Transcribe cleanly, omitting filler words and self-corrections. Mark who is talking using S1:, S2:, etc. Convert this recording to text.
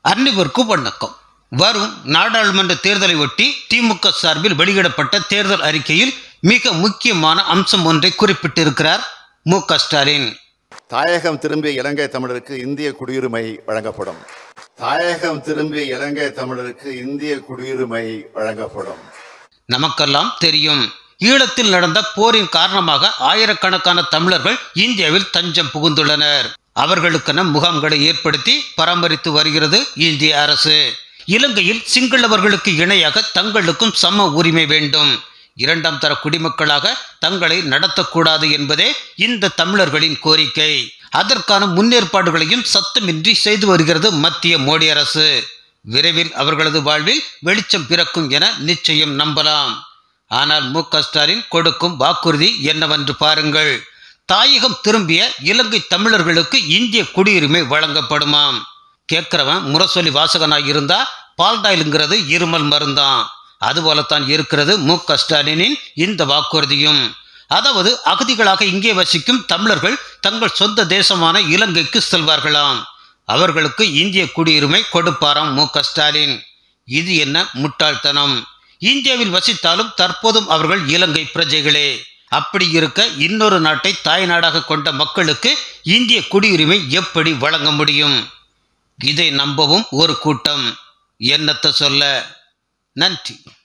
S1: அனைவருக்கு வணக்கம். வரும் நாடாளுமன்ற தேர்தலை ஒட்டி திமுக சார்பில் வெளியிடப்பட்ட தேர்தல் அறிக்கையில் மிக முக்கியமான அம்சம் ஒன்றை குறிப்பிட்டிருக்கிறார் மு.க. ஸ்டாலின்.
S2: தாயகம் திரும்பிய இலங்கை தமிழருக்கு இந்திய குடியுரிமை வழங்கப்படும். தாயகம் திரும்பிய இலங்கை தமிழருக்கு இந்திய குடியுரிமை வழங்கப்படும்.
S1: நமக்கெல்லாம் தெரியும், ஈழத்தில் நடந்த போரின் காரணமாக ஆயிரக்கணக்கான தமிழர்கள் இந்தியாவில் தஞ்சம் புகுந்துள்ளனர். அவர்களுக்கென முகாம்களை ஏற்படுத்தி பராமரித்து வருகிறது இந்திய அரசு. இலங்கையில் சிங்களவர்களுக்கு இணையாக தங்களுக்கும் சம உரிமை வேண்டும், இரண்டாம் தர குடிமக்களாக தங்களை நடத்தக்கூடாது என்பதே இந்த தமிழர்களின் கோரிக்கை. அதற்கான முன்னேற்பாடுகளையும் சத்தமின்றி செய்து வருகிறது மத்திய மோடி அரசு. விரைவில் அவர்களது வாழ்வில் வெளிச்சம் பிறக்கும் என நிச்சயம் நம்பலாம். ஆனால் மு.க. ஸ்டாலின் கொடுக்கும் வாக்குறுதி என்னவென்று பாருங்கள். தாயகம் திரும்பிய இலங்கை தமிழர்களுக்கு இந்திய குடியுரிமை வழங்கப்படுமாம். கேட்கிறவன் முரசொலி வாசகனாய் இருந்தா பால்டாயிலுங்கிறது இருமல் மருந்தான். அதுபோலத்தான் இருக்கிறது மு.க. ஸ்டாலினின் இந்த வாக்குறுதியும். அதாவது அகதிகளாக இங்கே வசிக்கும் தமிழர்கள் தங்கள் சொந்த தேசமான இலங்கைக்கு செல்வார்களாம். அவர்களுக்கு இந்திய குடியுரிமை கொடுப்பாராம் மு.க. ஸ்டாலின். இது என்ன முட்டாள்தனம்! இந்தியாவில் வசித்தாலும் தற்போதும் அவர்கள் இலங்கை பிரஜைகளே. அப்படி இருக்க இன்னொரு நாட்டை தாய் நாடாக கொண்ட மக்களுக்கு இந்திய குடியுரிமை எப்படி வழங்க முடியும்? இதை நம்பவும் ஒரு கூட்டம். என்னத்த சொல்ல. நன்றி.